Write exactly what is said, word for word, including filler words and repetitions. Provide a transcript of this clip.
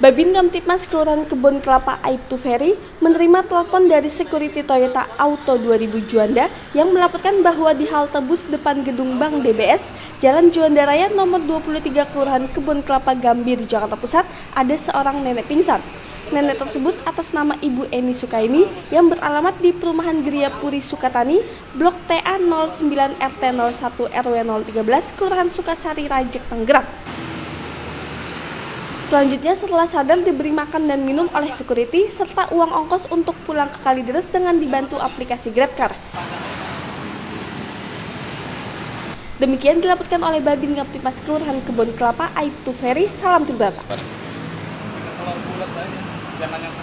Babin Kamtipmas Kelurahan Kebon Kelapa Aibtu Ferry menerima telepon dari security Toyota Auto dua ribu Juanda yang melaporkan bahwa di halte bus depan gedung Bank D B S, Jalan Juanda Raya nomor dua puluh tiga Kelurahan Kebon Kelapa Gambir, Jakarta Pusat, ada seorang nenek pingsan. Nenek tersebut atas nama Ibu Eni Sukaini yang beralamat di Perumahan Geria Puri Sukatani, Blok T A nol sembilan R T nol satu R W nol tiga belas, Kelurahan Sukasari, Rajek, Tangerang. Selanjutnya setelah sadar diberi makan dan minum oleh security serta uang ongkos untuk pulang ke Kalideres dengan dibantu aplikasi GrabCar. Demikian dilaporkan oleh Babin Kamtipmas Kelurahan Kebon Kelapa Aibtu Ferry. Salam Tribata.